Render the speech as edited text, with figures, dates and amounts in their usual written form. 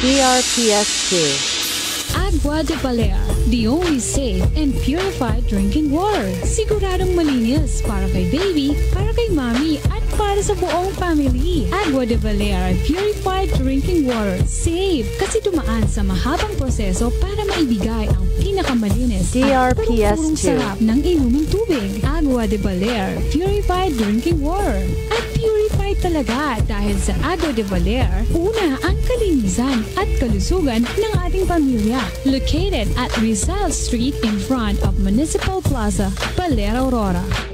DRPS 2. Agua de Baler, the only safe and purified drinking water. Siguradong malinis para kay baby, para kay mommy, at para sa buong family. Agua de Baler ay purified drinking water. Safe kasi dumaan sa mahabang proseso para maibigay ang pinakamalinis at DRPS 2. sarap ng inuming tubig. Agua de Baler, purified drinking water. At purified talaga dahil sa Agua de Baler, una ang kalinisan at kalusugan ng ating pamilya. Located at Rizal Street in front of Municipal Plaza, Baler, Aurora.